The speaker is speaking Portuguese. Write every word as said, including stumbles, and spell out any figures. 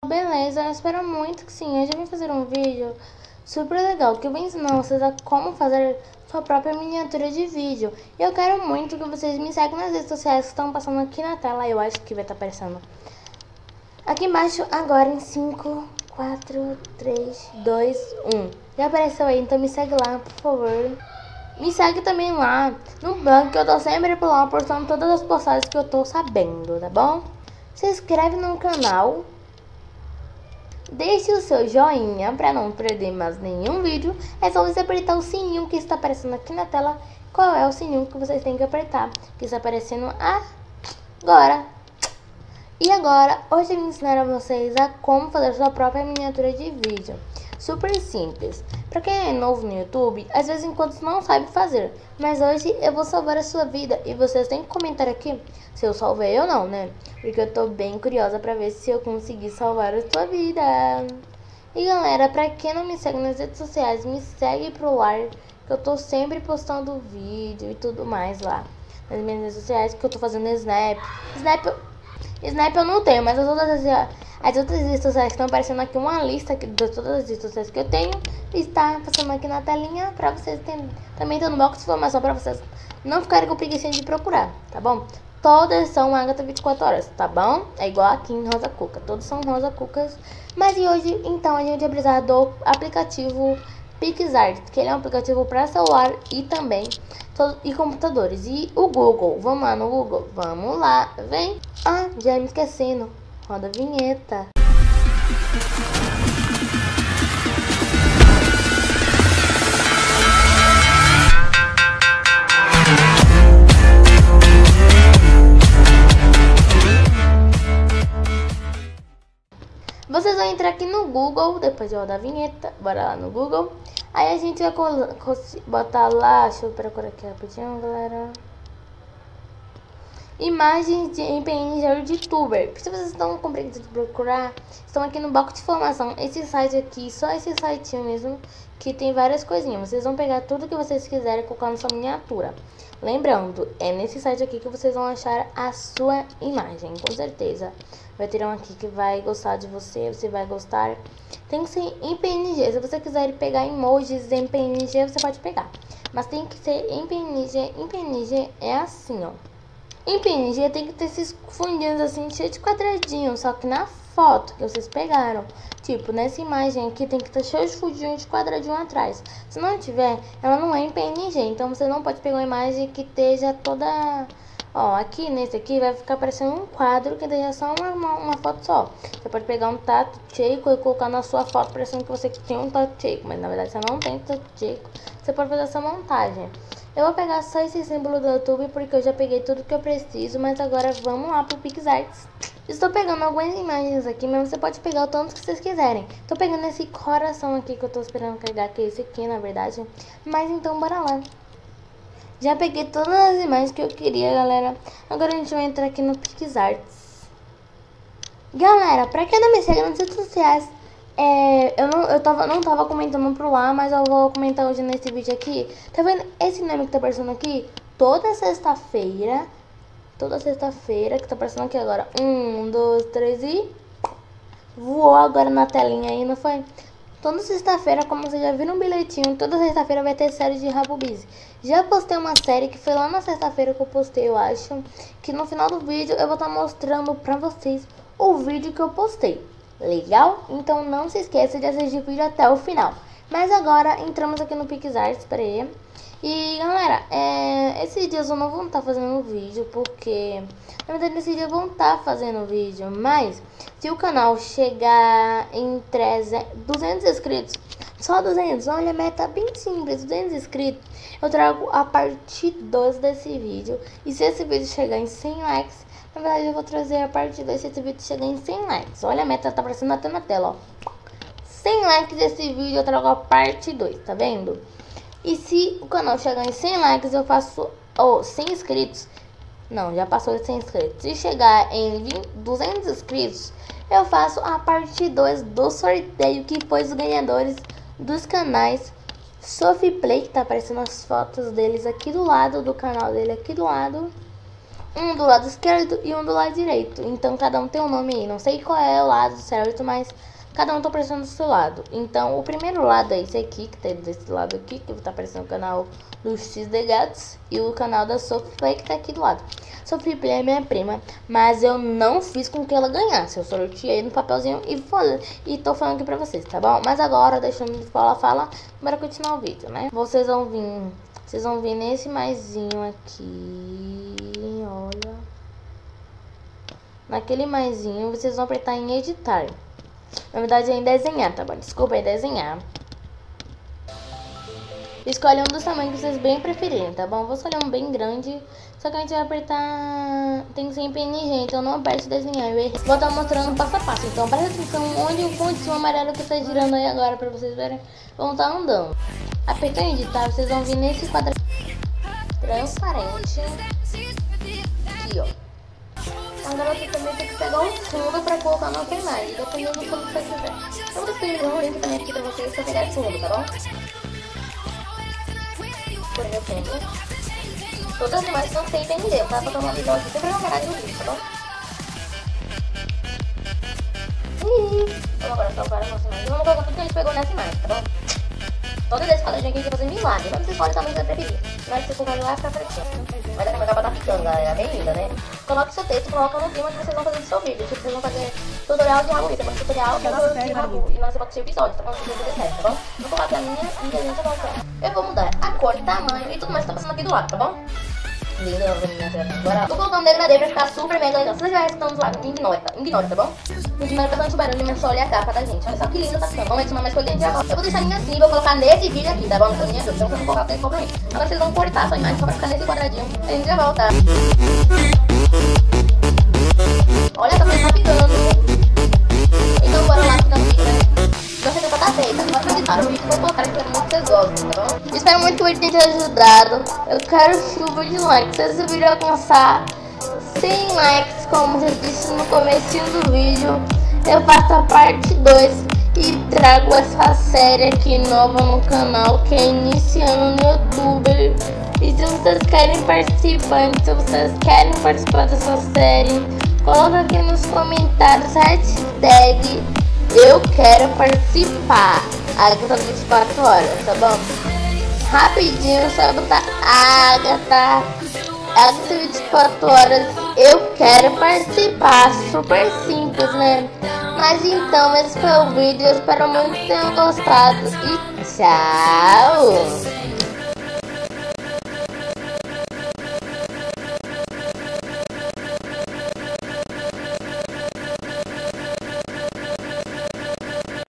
Beleza, eu espero muito que sim. Eu já vim fazer um vídeo super legal que eu vou ensinar vocês a como fazer sua própria miniatura de vídeo. E eu quero muito que vocês me sigam nas redes sociais que estão passando aqui na tela. Eu acho que vai estar aparecendo aqui embaixo agora em cinco, quatro, três, dois, um. Já apareceu aí, então me segue lá, por favor. Me segue também lá no blog, que eu tô sempre por lá postando todas as postagens que eu tô sabendo, tá bom? Se inscreve no canal. Deixe o seu joinha para não perder mais nenhum vídeo. É só você apertar o sininho que está aparecendo aqui na tela. Qual é o sininho que vocês têm que apertar? Que está aparecendo agora. E agora, hoje eu vou ensinar a vocês a como fazer sua própria miniatura de vídeo. Super simples. Para quem é novo no YouTube, às vezes enquanto não sabe fazer. Mas hoje eu vou salvar a sua vida e vocês têm que comentar aqui se eu salvei ou não, né? Porque eu tô bem curiosa para ver se eu consegui salvar a sua vida. E galera, para quem não me segue nas redes sociais, me segue pro lar, que eu tô sempre postando vídeo e tudo mais lá nas minhas redes sociais, que eu tô fazendo Snap. Snap Snap eu não tenho, mas as outras, as outras redes sociais que estão aparecendo aqui, uma lista de todas as redes sociais que eu tenho, está passando aqui na telinha pra vocês terem, também tem no box de informação pra vocês não ficarem com preguiça de procurar, tá bom? Todas são Agatha vinte e quatro horas, tá bom? É igual aqui em Rosa Cuca, todos são Rosa Cucas. Mas e hoje, então, a gente vai precisar do aplicativo PixArt, que ele é um aplicativo para celular e também e computadores. E o Google, vamos lá no Google? Vamos lá, vem. Ah, já me esquecendo, roda a vinheta. Vocês vão entrar aqui no Google, depois de rodar a vinheta, bora lá no Google. Aí a gente vai botar lá, deixa eu procurar aqui rapidinho, galera. Imagens de, em P N G de youtuber. Se vocês estão com preguiça de procurar, estão aqui no bloco de informação. Esse site aqui, só esse site mesmo, que tem várias coisinhas. Vocês vão pegar tudo que vocês quiserem e colocar na sua miniatura. Lembrando, é nesse site aqui que vocês vão achar a sua imagem, com certeza. Vai ter um aqui que vai gostar de você, você vai gostar. Tem que ser em P N G. Se você quiser pegar emojis em P N G, você pode pegar. Mas tem que ser em P N G. Em P N G é assim, ó. Em P N G tem que ter esses fundinhos assim, cheios de quadradinhos. Só que na foto que vocês pegaram, tipo, nessa imagem aqui tem que estar cheio de fundinhos de quadradinho atrás. Se não tiver, ela não é em P N G. Então você não pode pegar uma imagem que esteja toda... Ó, aqui nesse aqui vai ficar parecendo um quadro que deixa só uma, uma, uma foto só. Você pode pegar um tato cheio e colocar na sua foto parecendo que você tem um tato cheio, mas na verdade você não tem tato cheio. Você pode fazer essa montagem. Eu vou pegar só esse símbolo do YouTube porque eu já peguei tudo que eu preciso, mas agora vamos lá pro PixArt. Estou pegando algumas imagens aqui, mas você pode pegar o tanto que vocês quiserem. Tô pegando esse coração aqui que eu tô esperando carregar, que é esse aqui na verdade. Mas então bora lá. Já peguei todas as imagens que eu queria, galera. Agora a gente vai entrar aqui no PixArt. Galera, pra quem não me segue nas redes sociais, é, eu, não, eu tava, não tava comentando por lá, mas eu vou comentar hoje nesse vídeo aqui. Tá vendo esse nome que tá aparecendo aqui? Toda sexta-feira, toda sexta-feira, que tá aparecendo aqui agora. Um, dois, três e... Voou agora na telinha aí, não foi? Toda sexta-feira, como vocês já viram um bilhetinho, toda sexta-feira vai ter série de Rabo Busy. Já postei uma série que foi lá na sexta-feira que eu postei, eu acho. Que no final do vídeo eu vou estar mostrando pra vocês o vídeo que eu postei. Legal? Então não se esqueça de assistir o vídeo até o final. Mas agora entramos aqui no PixArt, espera aí. E galera, é, esses dias eu não vou estar fazendo vídeo porque... Na verdade, nesse dia eu vou estar fazendo vídeo, mas se o canal chegar em trezentos, duzentos inscritos, só duzentos, olha a meta bem simples, duzentos inscritos, eu trago a parte dois desse vídeo. E se esse vídeo chegar em cem likes, na verdade eu vou trazer a parte dois se esse vídeo chegar em cem likes. Olha a meta, tá aparecendo até na tela, ó. cem likes desse vídeo eu trago a parte dois, tá vendo? E se o canal chegar em cem likes, eu faço... Ou oh, cem inscritos... Não, já passou de cem inscritos. Se chegar em duzentos inscritos, eu faço a parte dois do sorteio, que foi os ganhadores dos canais Sophie Play, que tá aparecendo as fotos deles aqui do lado, do canal dele aqui do lado. Um do lado esquerdo e um do lado direito. Então cada um tem um nome aí. Não sei qual é o lado certo, mas cada um tá aparecendo do seu lado. Então o primeiro lado é esse aqui, que tá desse lado aqui, que tá aparecendo o canal do X D Gats. E o canal da Sophie Play, que tá aqui do lado. Sophie Play é minha prima, mas eu não fiz com que ela ganhasse. Eu sorteei no papelzinho e, falei, e tô falando aqui pra vocês, tá bom? Mas agora, deixando de falar, fala, bora continuar o vídeo, né? Vocês vão vir, vocês vão vir nesse maisinho aqui, olha. Naquele maisinho, vocês vão apertar em editar. Na verdade é em desenhar, tá bom? Desculpa, é desenhar. Escolhe um dos tamanhos que vocês bem preferirem, tá bom? Vou escolher um bem grande. Só que a gente vai apertar... Tem que ser em P N G, então não aperte desenhar. Eu vou estar mostrando passo a passo. Então presta atenção onde o pontinho amarelo que tá girando aí agora, pra vocês verem. Vão estar andando. Apertando em editar, vocês vão vir nesse quadradinho transparente. Aqui, ó. Agora você também tem que pegar o fundo pra colocar na imagem, dependendo do fundo que você quiser. Eu vou disponibilizar um link também aqui pra vocês pra pegar esse fundo, tá bom? Por meu fundo. Todas as imagens não sei entender, tá? Pra tomar visão aqui sempre na garagem do vídeo, tá bom? Ih, vamos agora salvar a nossa imagem. Vamos colocar tudo que a gente pegou nessa imagem, tá bom? Todas essas quadradinhos aqui a gente vai fazer milagre. Mas vocês podem também já preferir. Mas se for lá, fica certinho. Mas a capa tá ficando, é bem linda, né? Coloque seu texto, coloca no tema que vocês vão fazer no seu vídeo. Tipo, vocês vão fazer tutorial de Rabu. Depois tutorial de Rabu. E não você pode ser episódio, tá bom? Você pode ser tá bom? Vou colocar a minha e a gente volta. Eu vou mudar a cor, tamanho e tudo mais que tá passando aqui do lado, tá bom? Lindo, agora tô colocando degradê pra ficar super mega legal. Se você já escutando do lado, ignora, ignora, tá bom? Ignora pra não barulho, mas só olha a capa, tá, gente? Olha só que lindo tá ficando. Vamos adicionar mais coisinha de agora. Eu vou deixar a minha assim, vou colocar nesse vídeo aqui, tá bom? Então, minha ajuda, então vocês vão colocar tem compromisso. Agora vocês vão cortar a sua imagem só pra ficar nesse quadradinho. A gente já volta. Olha, tá bem rapidando. Então bora lá que não fica, né? Não sei se tá feita. Agora pra editar o vídeo, vou colocar aqui, espero muito que vocês gostem, tá bom? Espero muito que o vídeo tenha te ajudado. Eu quero chuva de likes. Se esse vídeo alcançar cem likes, como eu disse no comecinho do vídeo, eu faço a parte dois e trago essa série aqui nova no canal, que é iniciando no YouTube. E se vocês querem participar, se vocês querem participar dessa série, coloca aqui nos comentários hashtag eu quero participar. Agatha vinte e quatro horas, tá bom? Rapidinho, só botar Agatha Agatha vinte e quatro horas, eu quero participar. Super simples, né? Mas então, esse foi o vídeo. Eu espero muito que tenham gostado. E tchau!